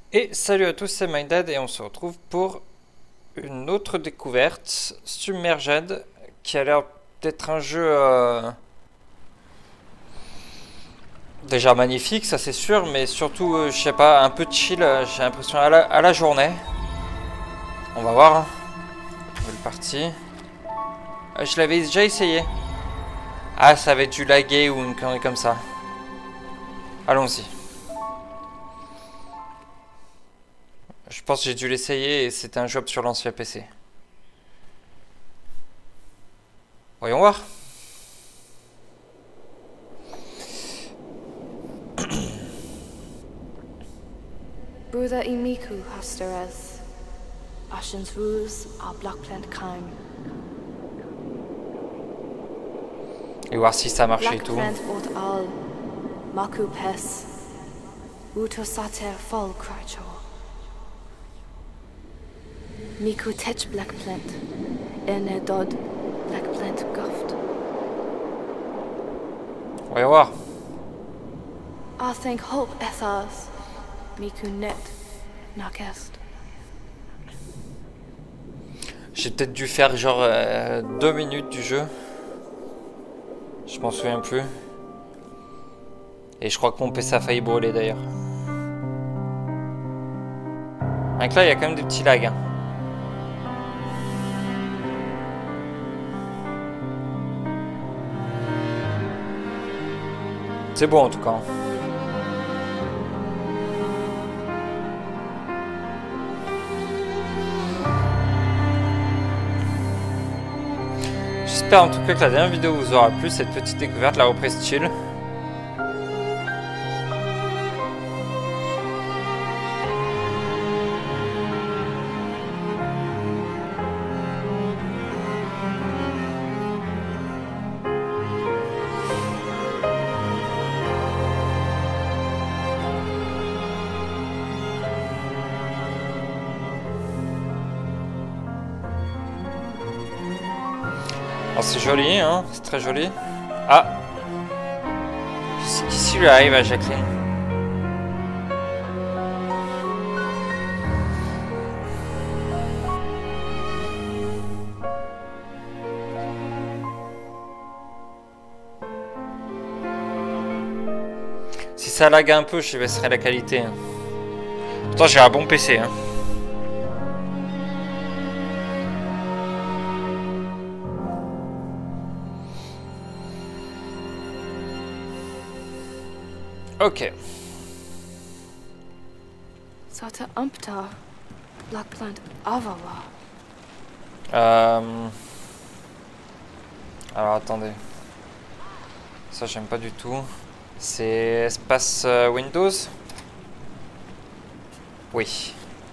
Et salut à tous, c'est MyDad et on se retrouve pour une autre découverte, Submerged, qui a l'air d'être un jeu déjà magnifique, ça c'est sûr, mais surtout, je sais pas, un peu chill, j'ai l'impression à la journée. On va voir, hein. Nouvelle partie. Je l'avais déjà essayé. Ah, ça avait dû laguer ou une connerie comme ça. Allons-y. Je pense que j'ai dû l'essayer et c'était un job sur l'ancien PC. Voyons voir. Brúða í Miku hastareth. Ashen's ruse our black plant kime. Et voir si ça marche et Black tout. plant ot al. Maku pes. Uto sater fall cracho. Miku tech black plant. Ene dod black plant guft. Voyons voir. I think hope ethas. Miku net. Nakest. J'ai peut-être dû faire genre 2 minutes du jeu. Je m'en souviens plus. Et je crois que mon PC a failli brûler d'ailleurs. Donc là, il y a quand même des petits lags. Hein. C'est bon en tout cas. J'espère en tout cas que la dernière vidéo vous aura plu, cette petite découverte, la reprise chill. Alors c'est joli, hein, c'est très joli. Ah, qu'est-ce qui lui arrive à Jacqueline? Si ça lag un peu, je baisserai la qualité. Hein. Pourtant j'ai un bon PC. Hein. Ok. Sata umpta. Black plant avawa. Alors attendez. Ça j'aime pas du tout. C'est espace Windows? Oui.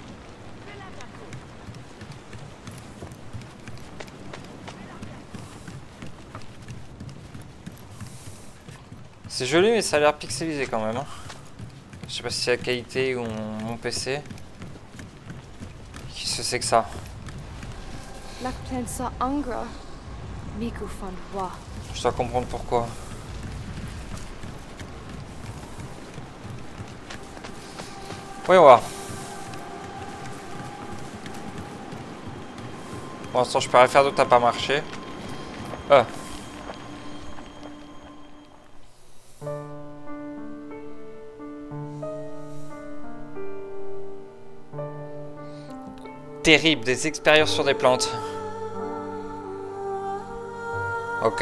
C'est joli mais ça a l'air pixelisé quand même. Hein. Je sais pas si c'est la qualité ou mon PC. Qu'est-ce que c'est que ça? Black plant sa angra. Miku fund wa. Je dois comprendre pourquoi. Voyons voir. Pour l'instant je peux rien faire d'autre à pas marcher. Terrible, des expériences sur des plantes. Ok.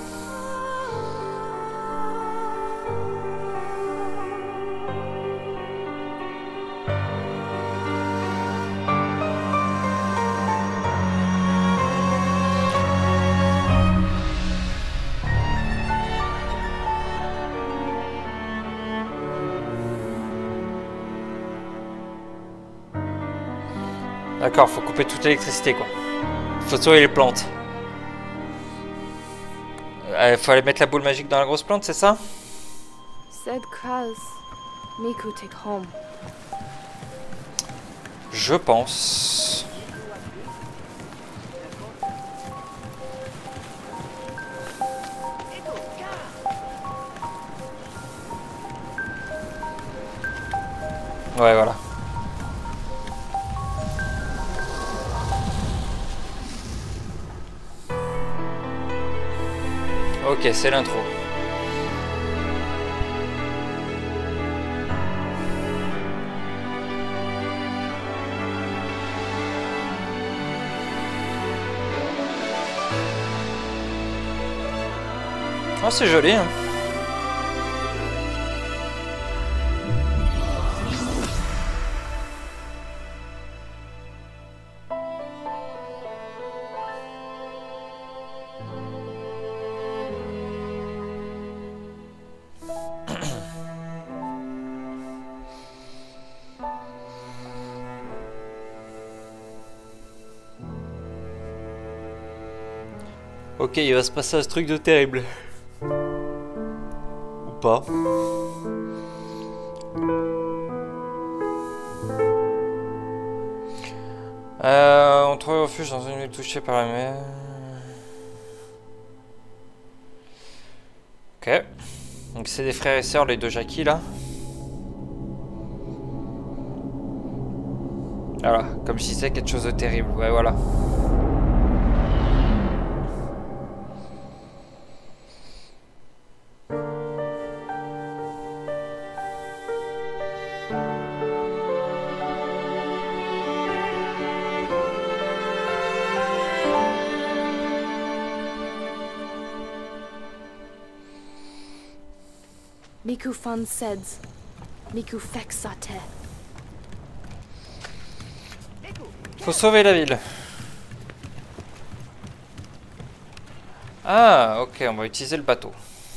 D'accord, faut couper toute l'électricité quoi. Faut sauver les plantes. Faut aller mettre la boule magique dans la grosse plante, c'est ça? Said Kraz. Miku take home. Je pense. Ouais, voilà. Ok, c'est l'intro. Oh, c'est joli, hein. Ok, il va se passer un truc de terrible. Ou pas. On trouve refuge dans une île touchée par la mer. Ok. Donc c'est des frères et sœurs, les deux Jackie là. Voilà, comme si c'était quelque chose de terrible. Ouais, voilà. Miku fan seds. Miku fex sa terre. Faut sauver la ville. Ah, ok, on va utiliser le bateau.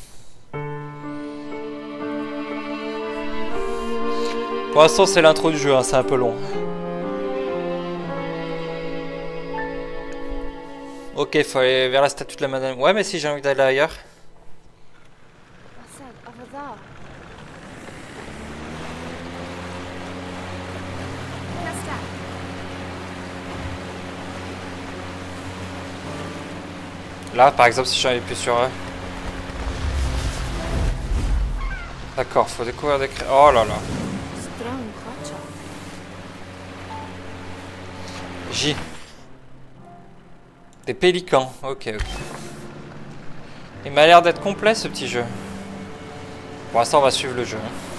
Pour l'instant, c'est l'intro du jeu, hein, c'est un peu long. Ok, faut aller vers la statue de la madame. Ouais, mais si j'ai envie d'aller ailleurs. Là, par exemple, si j'en ai plus sur eux. D'accord, faut découvrir des créatures. Oh là là. J. Des pélicans. Ok, ok. Il m'a l'air d'être complet ce petit jeu. Pour l'instant, on va suivre le jeu.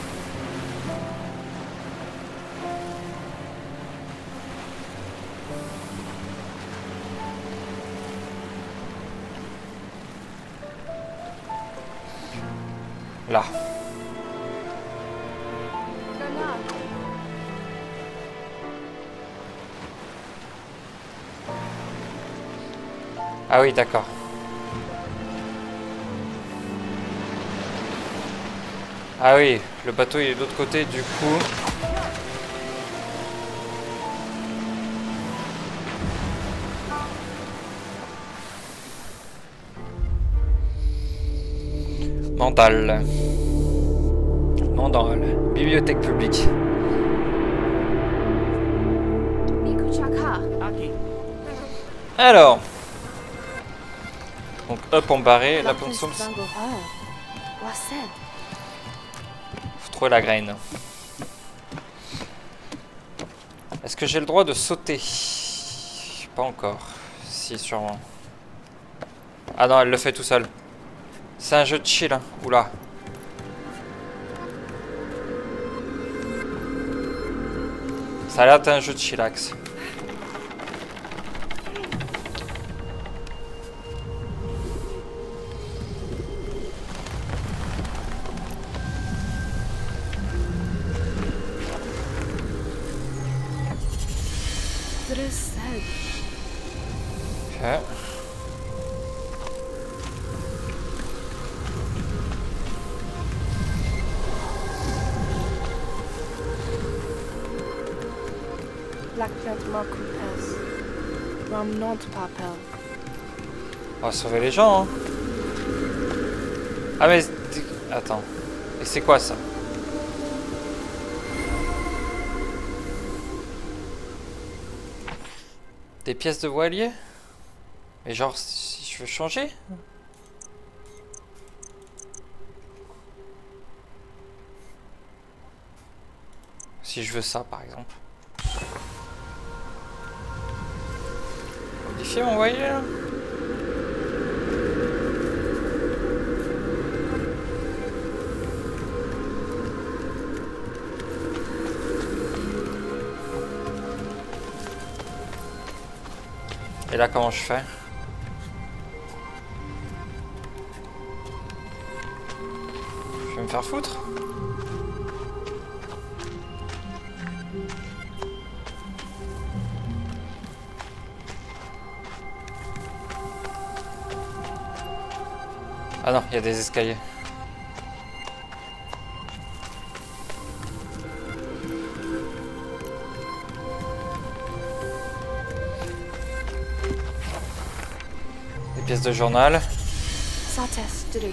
Là. Ah oui, d'accord. Ah oui, le bateau il est de l'autre côté, du coup... Mandal. Mandal. Bibliothèque publique. Alors. Donc hop on barré, la pompe somme. Faut trouver la graine. Est-ce que j'ai le droit de sauter? Pas encore. Si, sûrement. Ah non, elle le fait tout seul. C'est un jeu de chill, hein. Oula. Ça a l'air d'être un jeu de chillax. Ok. On va sauver les gens, hein. Ah mais... Attends. Et c'est quoi ça? Des pièces de voilier? Mais genre, si je veux changer? Si je veux ça, par exemple. Modifier mon voilier, là? Et là, comment je fais? Je vais me faire foutre? Ah non, il y a des escaliers. Des pièces de journal. Sates Dru.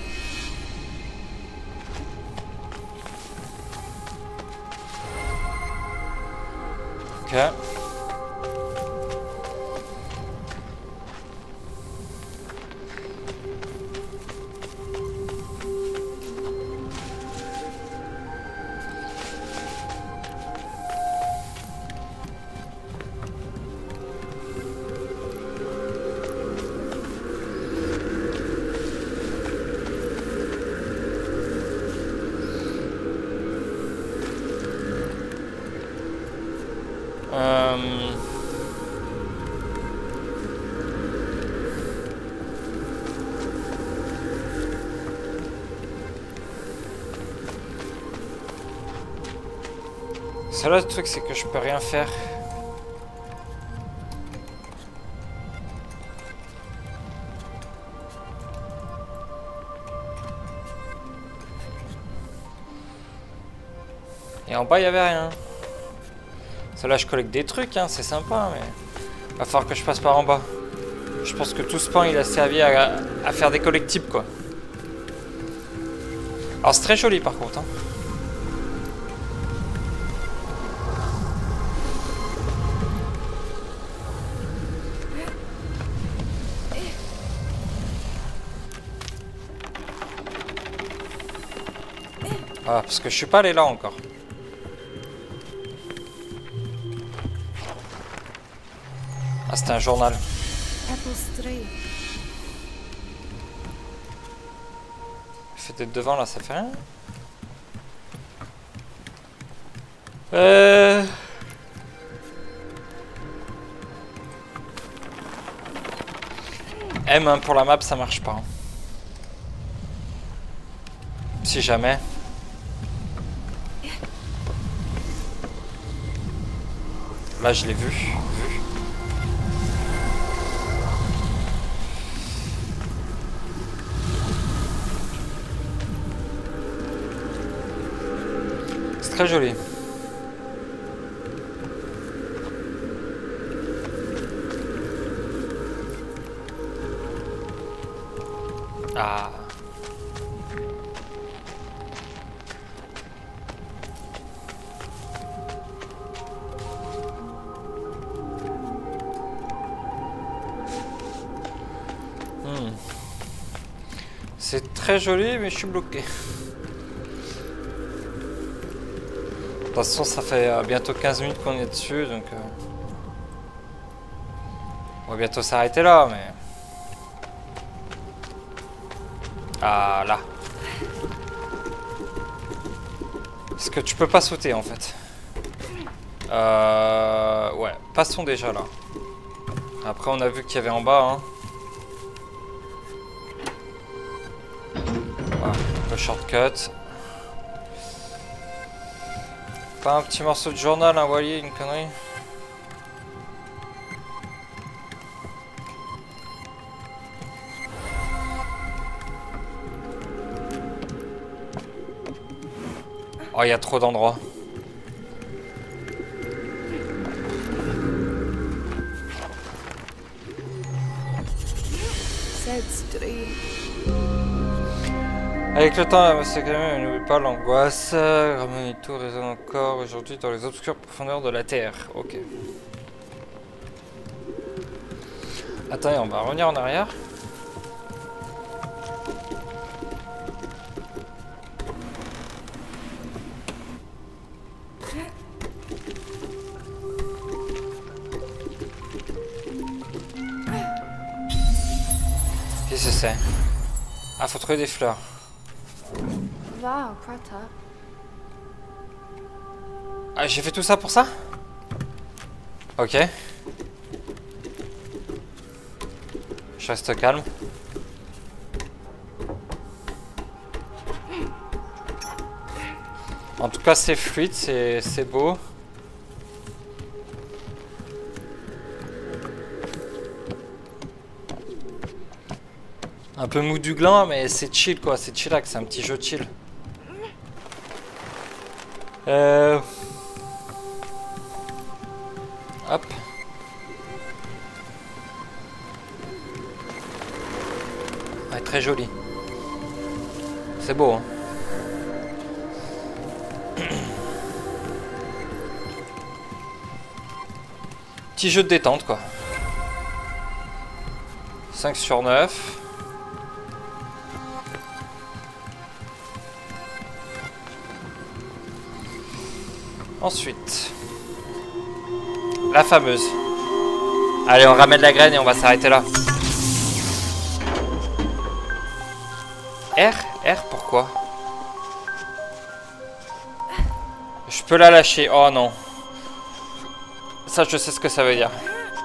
Ok. C'est là le truc, c'est que je peux rien faire. Et en bas, il n'y avait rien. Ça là, je collecte des trucs, hein, c'est sympa, mais va falloir que je passe par en bas. Je pense que tout ce pan, il a servi à faire des collectibles, quoi. Alors, c'est très joli, par contre, hein. Ah, parce que je suis pas allé là encore. Ah, c'était un journal. Fait d'être devant là, ça fait rien. M hein, pour la map, ça marche pas. Hein. Si jamais. Là, je l'ai vu. C'est très joli. Ah. C'est très joli, mais je suis bloqué. De toute façon, ça fait bientôt 15 minutes qu'on est dessus, donc... on va bientôt s'arrêter là, mais... Ah, là. Est-ce que tu peux pas sauter, en fait? Ouais, passons déjà là. Après, on a vu qu'il y avait en bas, hein. Voilà, le shortcut. Pas un petit morceau de journal, un voilier, une connerie. Oh, il y a trop d'endroits. Avec le temps, c'est quand même, n'oublie pas l'angoisse. Ramonito résonne encore aujourd'hui dans les obscures profondeurs de la Terre. Ok. Attends, on va revenir en arrière. Qu'est-ce que c'est? Ah, faut trouver des fleurs. Wow, Prata. Ah, j'ai fait tout ça pour ça? Ok. Je reste calme. En tout cas, c'est fluide, c'est beau. Un peu mou du gland, mais c'est chill quoi, c'est chillax, c'est un petit jeu chill. Hop. Ouais, très joli. C'est beau, hein. Petit jeu de détente, quoi. 5 sur 9. Ensuite, la fameuse. Allez, on ramène la graine et on va s'arrêter là. R, pourquoi? Je peux la lâcher. Oh non. Ça, je sais ce que ça veut dire.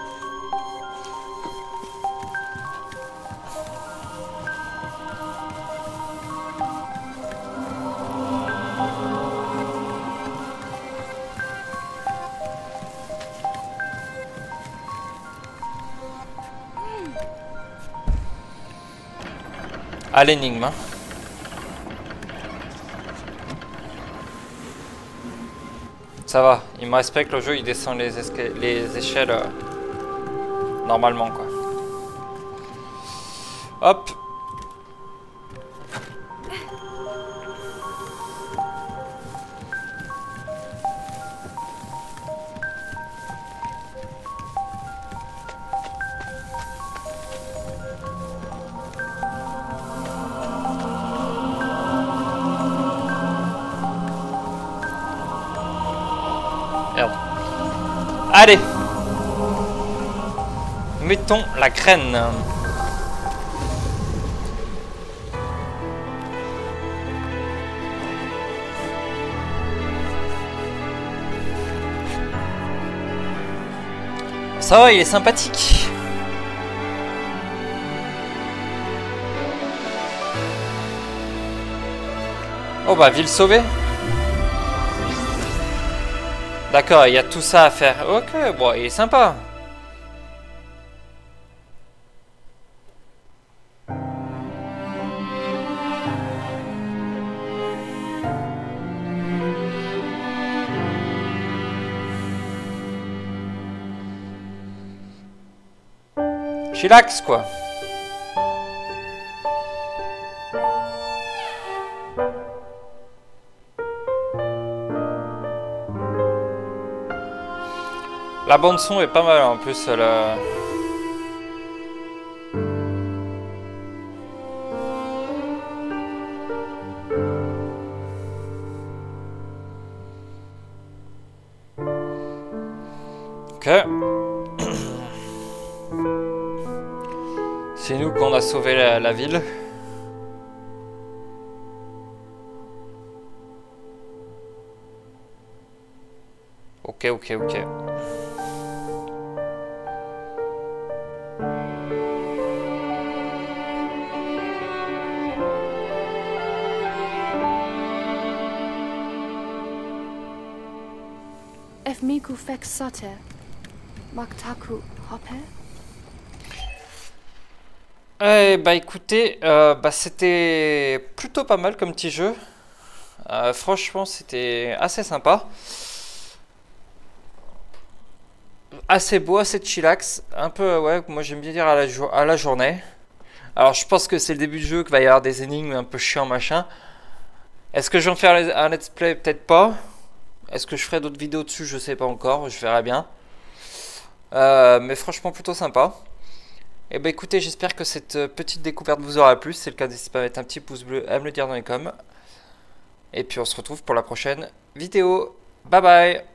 À l'énigme. Hein. Ça va, il me respecte le jeu, il descend les échelles normalement quoi. Hop. Merde. Allez. Mettons la graine. Ça va, il est sympathique. Oh bah, ville sauvée. D'accord, il y a tout ça à faire. Ok, bon, il est sympa. Chillax, quoi. La bande son est pas mal en plus. La... Ok. C'est nous qu'on a sauvé la ville. Ok. If Miku fek sate, Maktaku hoppe? Bah écoutez, c'était plutôt pas mal comme petit jeu. Franchement, c'était assez sympa. Assez beau, assez chillax. Un peu, ouais, moi j'aime bien dire à la journée. Alors je pense que c'est le début du jeu, qu'il va y avoir des énigmes un peu chiants, machin. Est-ce que je vais en faire un let's play? Peut-être pas. Est-ce que je ferai d'autres vidéos dessus? Je sais pas encore, je verrai bien. Mais franchement plutôt sympa. Et bah écoutez, j'espère que cette petite découverte vous aura plu. Si c'est le cas, n'hésitez pas à mettre un petit pouce bleu, à me le dire dans les coms. Et puis on se retrouve pour la prochaine vidéo. Bye bye.